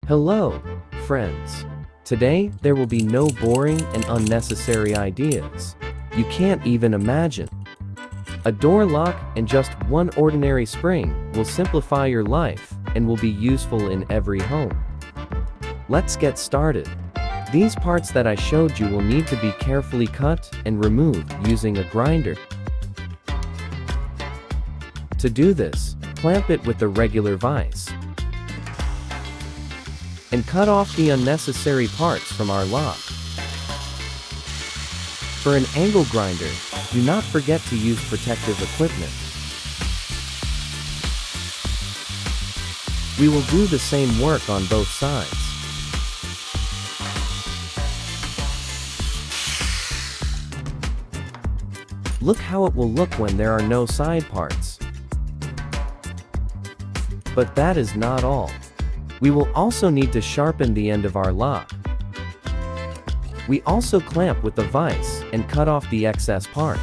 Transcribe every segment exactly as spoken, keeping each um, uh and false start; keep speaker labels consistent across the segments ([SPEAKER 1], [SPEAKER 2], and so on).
[SPEAKER 1] Hello, friends. Today, there will be no boring and unnecessary ideas you can't even imagine. A door lock and just one ordinary spring will simplify your life and will be useful in every home. Let's get started. These parts that I showed you will need to be carefully cut and removed using a grinder. To do this, clamp it with a regular vise and cut off the unnecessary parts from our lock. For an angle grinder, do not forget to use protective equipment. We will do the same work on both sides. Look how it will look when there are no side parts. But that is not all. We will also need to sharpen the end of our lock. We also clamp with the vise and cut off the excess part.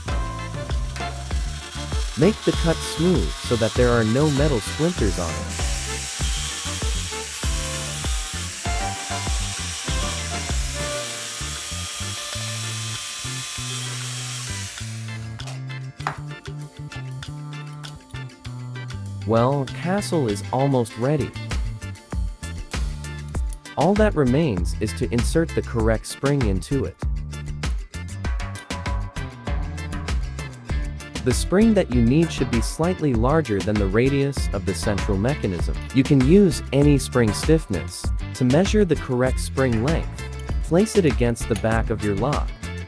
[SPEAKER 1] Make the cut smooth so that there are no metal splinters on it. Well, castle is almost ready. All that remains is to insert the correct spring into it. The spring that you need should be slightly larger than the radius of the central mechanism. You can use any spring stiffness. To measure the correct spring length, place it against the back of your lock.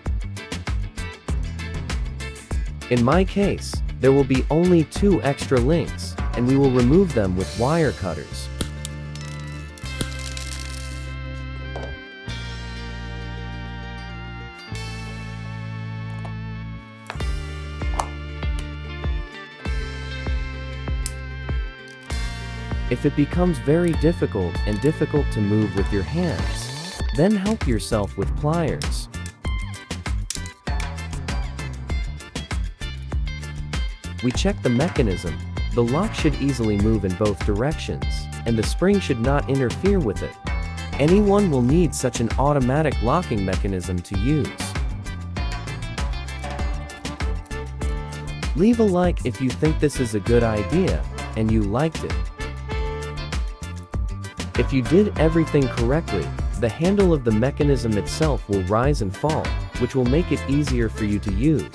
[SPEAKER 1] In my case, there will be only two extra links, and we will remove them with wire cutters. If it becomes very difficult and difficult to move with your hands, then help yourself with pliers. We check the mechanism. The lock should easily move in both directions, and the spring should not interfere with it. Anyone will need such an automatic locking mechanism to use. Leave a like if you think this is a good idea, and you liked it. If you did everything correctly, the handle of the mechanism itself will rise and fall, which will make it easier for you to use.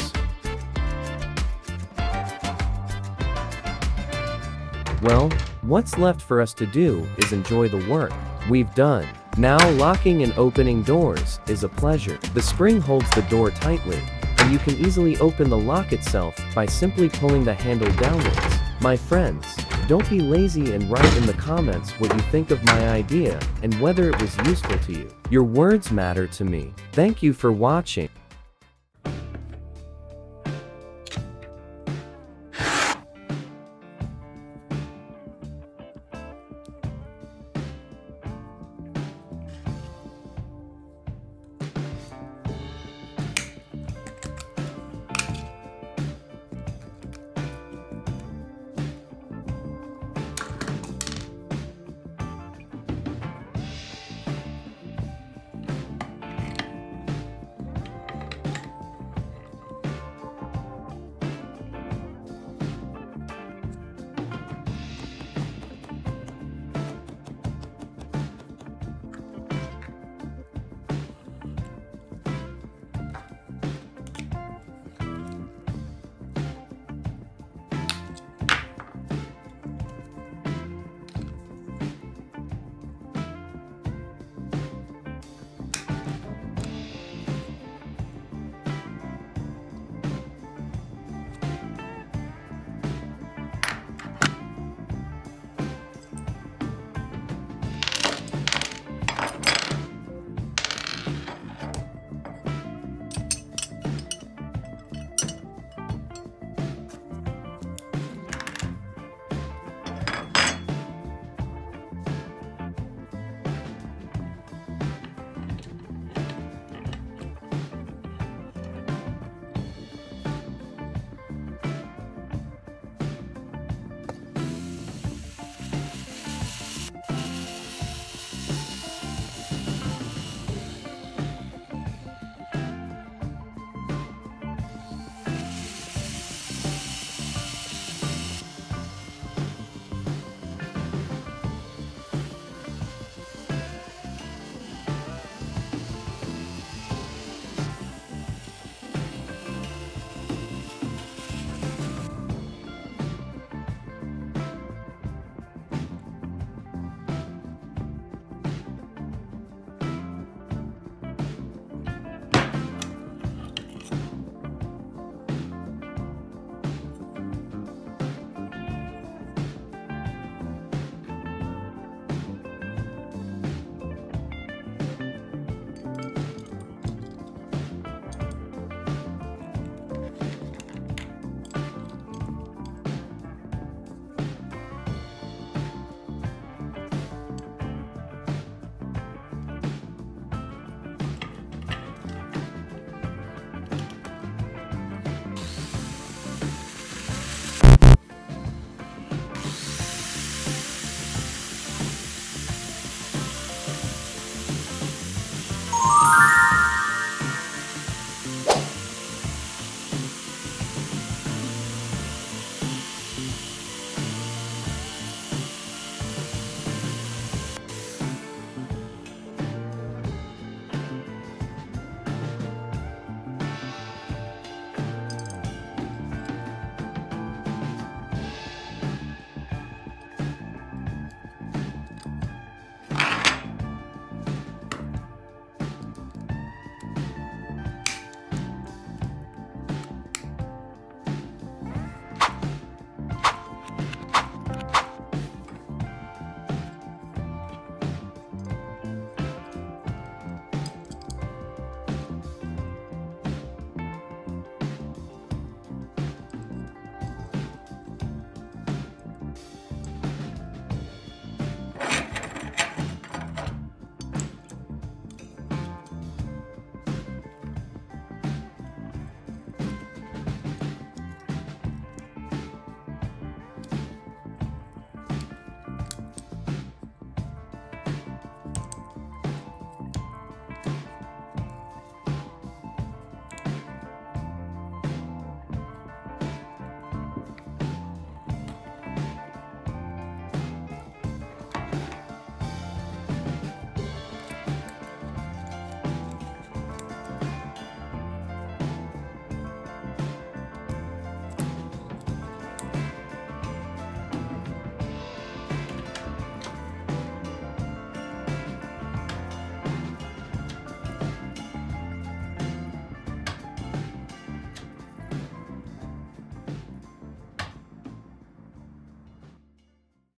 [SPEAKER 1] Well, what's left for us to do is enjoy the work we've done. Now locking and opening doors is a pleasure. The spring holds the door tightly, and you can easily open the lock itself by simply pulling the handle downwards. My friends, don't be lazy and write in the comments what you think of my idea and whether it was useful to you. Your words matter to me. Thank you for watching.